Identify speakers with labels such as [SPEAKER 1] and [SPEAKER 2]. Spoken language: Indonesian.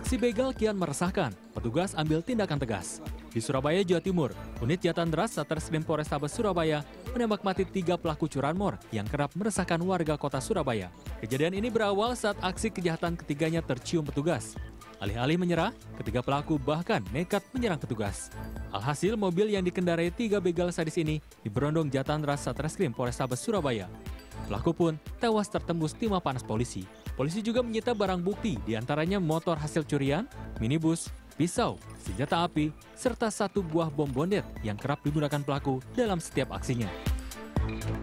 [SPEAKER 1] Aksi begal kian meresahkan, petugas ambil tindakan tegas. Di Surabaya, Jawa Timur, unit Jatandras Satreskrim Polrestabes Surabaya menembak mati 3 pelaku curanmor yang kerap meresahkan warga kota Surabaya. Kejadian ini berawal saat aksi kejahatan ketiganya tercium petugas. Alih-alih menyerah, ketiga pelaku bahkan nekat menyerang petugas. Alhasil, mobil yang dikendarai 3 begal sadis ini diberondong Jatandras Satreskrim Polrestabes Surabaya. Pelaku pun tewas tertembus timah panas polisi. Polisi juga menyita barang bukti, diantaranya motor hasil curian, minibus, pisau, senjata api, serta 1 buah bom bondet yang kerap digunakan pelaku dalam setiap aksinya.